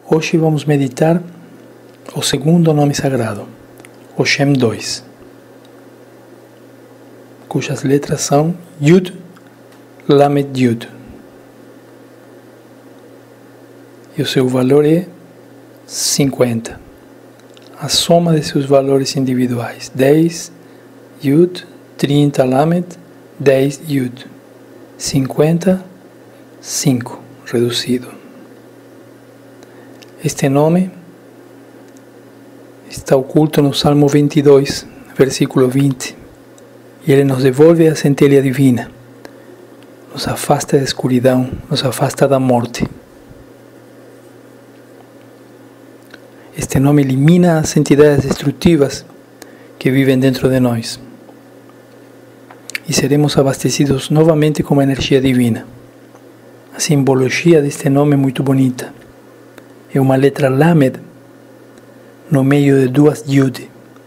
Hoje vamos meditar o segundo nome sagrado, o Shem 2, cujas letras são Yud, Lamed Yud. E o seu valor é 50. A soma de seus valores individuais, 10 Yud, 30 Lamed, 10 Yud, 50, 5, reduzido. Este nome está oculto no Salmo 22, versículo 20, e ele nos devolve a centelha divina, nos afasta da escuridão, nos afasta da morte. Este nome elimina as entidades destrutivas que vivem dentro de nós, e seremos abastecidos novamente com a energia divina. A simbologia deste nome é muito bonita. É uma letra Lamed no meio de duas Yud.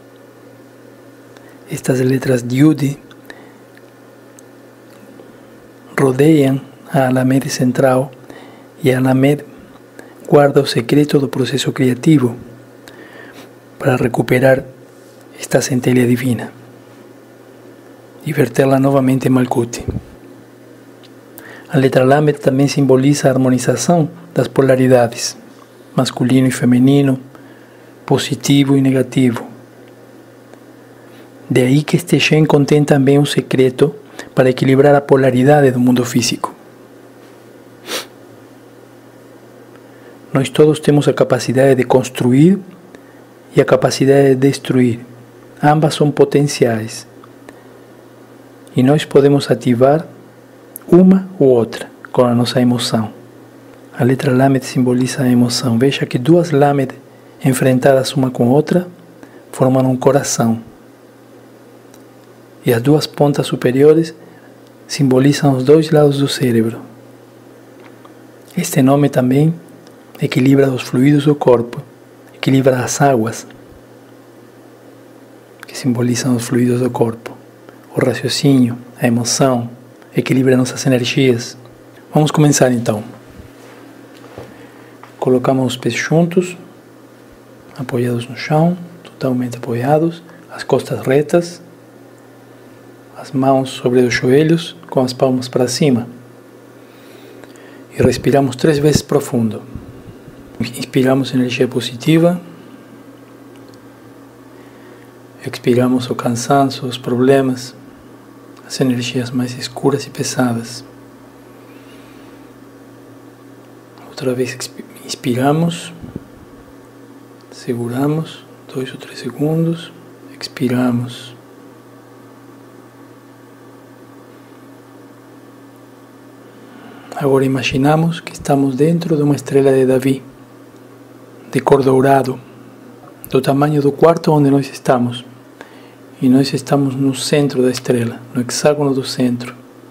Estas letras Yud rodeiam a Lamed central, e a Lamed guarda o secreto do processo criativo para recuperar esta centelha divina e vertê-la novamente em Malkuth. A letra Lamed também simboliza a harmonização das polaridades, masculino e feminino, positivo e negativo. De aí que este Shem contém também um secreto para equilibrar a polaridade do mundo físico. Nós todos temos a capacidade de construir e a capacidade de destruir. Ambas são potenciais. E nós podemos ativar uma ou outra com a nossa emoção. A letra Lamed simboliza a emoção. Veja que duas Lamed enfrentadas uma com outra formam um coração. E as duas pontas superiores simbolizam os dois lados do cérebro. Este nome também equilibra os fluidos do corpo, equilibra as águas, que simbolizam os fluidos do corpo, o raciocínio, a emoção, equilibra nossas energias. Vamos começar então. Colocamos os pés juntos, apoiados no chão, totalmente apoiados, as costas retas, as mãos sobre os joelhos, com as palmas para cima. E respiramos 3 vezes profundo. Inspiramos energia positiva, expiramos o cansaço, os problemas, as energias mais escuras e pesadas. Outra vez inspiramos, seguramos 2 ou 3 segundos, expiramos. Agora imaginamos que estamos dentro de uma estrela de Davi, de cor dourado, do tamanho do quarto onde nós estamos. E nós estamos no centro da estrela, no hexágono do centro.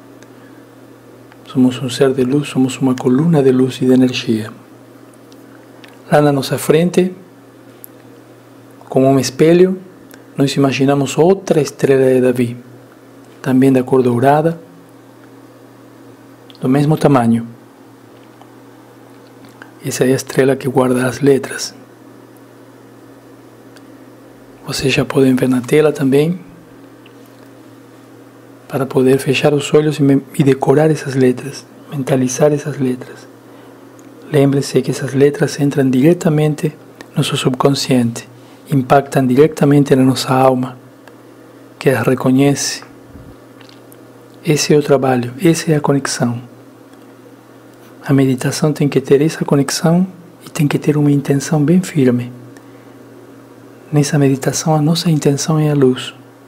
Somos um ser de luz, somos uma coluna de luz e de energia. Lá na nossa frente, como um espelho, nós imaginamos outra estrela de Davi, também da cor dourada, do mesmo tamanho. Essa é a estrela que guarda as letras. Vocês já podem ver na tela também, para poder fechar os olhos e decorar essas letras, mentalizar essas letras. Lembre-se que essas letras entram diretamente no seu subconsciente, impactam diretamente na nossa alma, que as reconhece. Esse é o trabalho, essa é a conexão. A meditação tem que ter essa conexão e tem que ter uma intenção bem firme. Nessa meditação, a nossa intenção é a luz.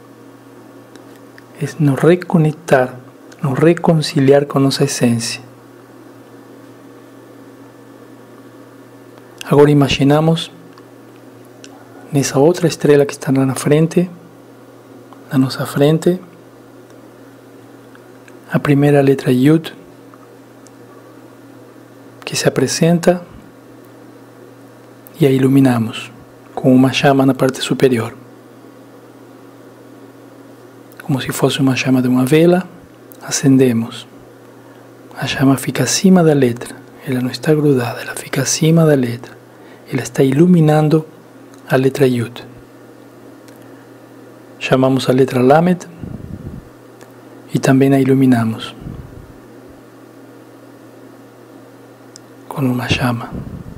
É nos reconectar, nos reconciliar com nossa essência. Agora imaginamos nessa outra estrela que está lá na frente, na nossa frente, a primeira letra Yud, que se apresenta, e a iluminamos com uma chama na parte superior. Como se fosse uma chama de uma vela, acendemos. A chama fica acima da letra, ela não está grudada, ela fica acima da letra. ela está iluminando a letra Yud. Chamamos a letra Lamed e também a iluminamos com uma chama.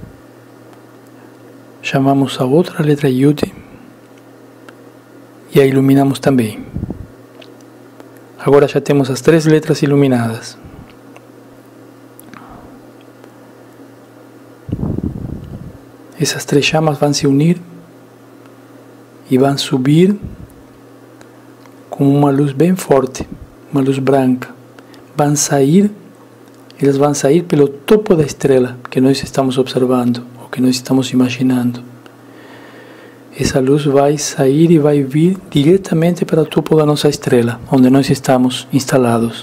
Chamamos a outra letra Yud e a iluminamos também. Agora já temos as 3 letras iluminadas. Essas 3 chamas vão se unir e vão subir com uma luz bem forte, uma luz branca. Elas vão sair pelo topo da estrela que nós estamos observando, ou que nós estamos imaginando. Essa luz vai sair e vai vir diretamente para o topo da nossa estrela, onde nós estamos instalados.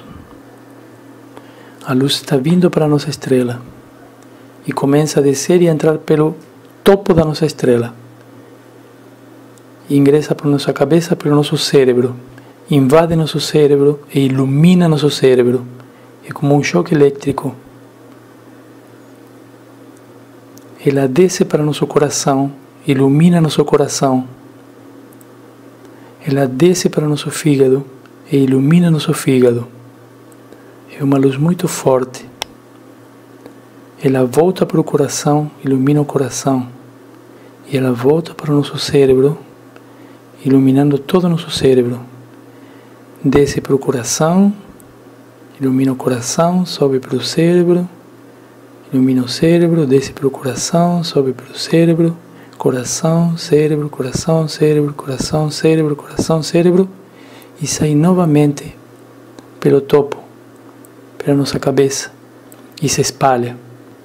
A luz está vindo para a nossa estrela e começa a descer e a entrar pelo topo da nossa estrela. Ingressa por nossa cabeça, pelo nosso cérebro, invade nosso cérebro e ilumina nosso cérebro. É como um choque elétrico. Ela desce para nosso coração, ilumina nosso coração. Ela desce para nosso fígado e ilumina nosso fígado. É uma luz muito forte. Ela volta para o coração, ilumina o coração. E ela volta para o nosso cérebro, iluminando todo o nosso cérebro. Desce para o coração, ilumina o coração, sobe para o cérebro, ilumina o cérebro, desce para o coração, sobe para o cérebro, coração, cérebro, coração, cérebro, coração, cérebro, coração, cérebro, e sai novamente pelo topo, pela nossa cabeça, e se espalha,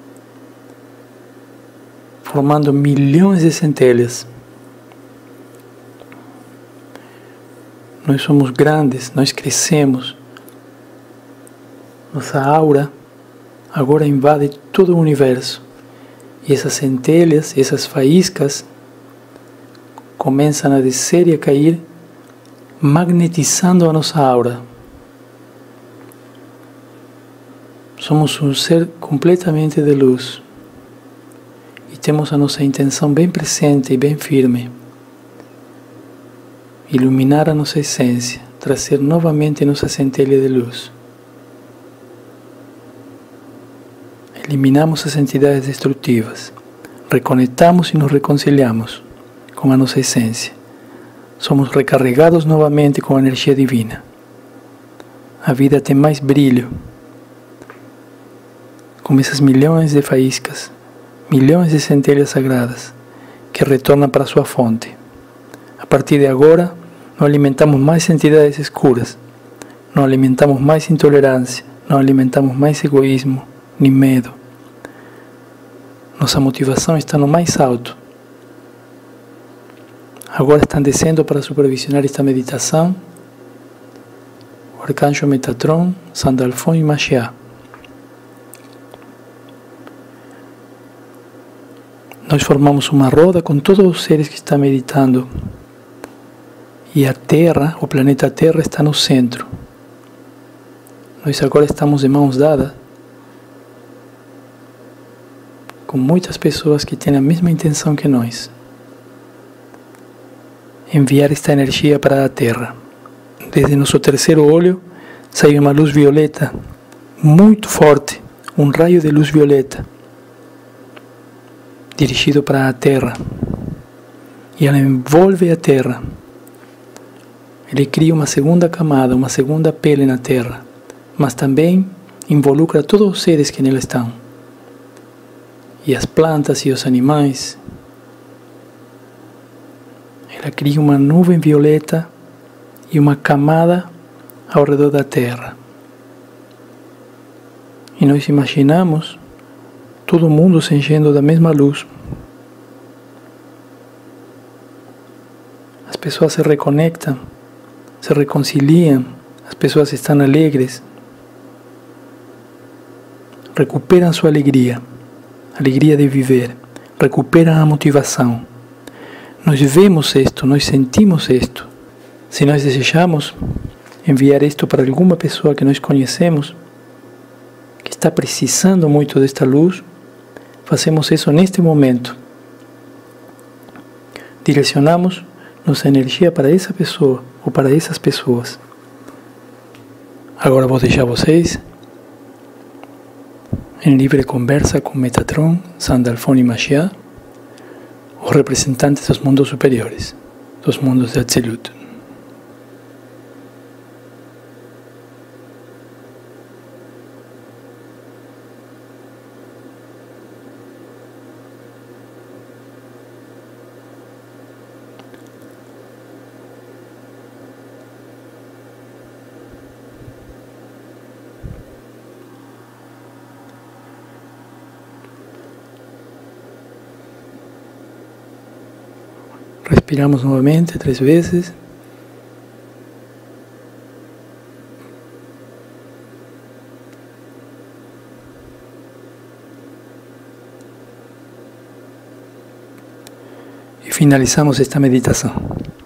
formando milhões de centelhas. Nós somos grandes, nós crescemos. Nossa aura agora invade todo o universo. E essas centelhas, essas faíscas, começam a descer e a cair, magnetizando a nossa aura. Somos um ser completamente de luz. E temos a nossa intenção bem presente e bem firme. Iluminar a nossa essência, trazer novamente nossa centelha de luz. Eliminamos as entidades destrutivas, reconectamos e nos reconciliamos com a nossa essência. Somos recarregados novamente com a energia divina. A vida tem mais brilho, como essas milhões de faíscas, milhões de centelhas sagradas que retornam para sua fonte. A partir de agora, não alimentamos mais entidades escuras, não alimentamos mais intolerância, não alimentamos mais egoísmo, nem medo. Nossa motivação está no mais alto. Agora estão descendo para supervisionar esta meditação o Arcanjo Metatron, Sandalfon e Mashiach. Nós formamos uma roda com todos os seres que estão meditando. E a Terra, o planeta Terra, está no centro. Nós agora estamos de mãos dadas com muitas pessoas que têm a mesma intenção que nós. Enviar esta energia para a Terra. Desde nosso terceiro olho sai uma luz violeta muito forte, um raio de luz violeta dirigido para a Terra. E ela envolve a Terra. Ele cria uma segunda camada, uma segunda pele na Terra, mas também involucra todos os seres que nela estão. E as plantas e os animais. Ela cria uma nuvem violeta e uma camada ao redor da Terra. E nós imaginamos todo mundo se enchendo da mesma luz. As pessoas se reconectam, se reconciliam, as pessoas estão alegres, recuperam sua alegria de viver, recuperam a motivação. Nós vemos isto, nós sentimos isto. Se nós desejamos enviar isto para alguma pessoa que nós conhecemos, que está precisando muito desta luz, fazemos isso neste momento. direcionamos nossa energia para essa pessoa ou para essas pessoas. Agora vou deixar vocês em livre conversa com Metatron, Sandalphon e Mashiach, os representantes dos mundos superiores, dos mundos de Atzilut. Respiramos novamente 3 vezes. E finalizamos esta meditação.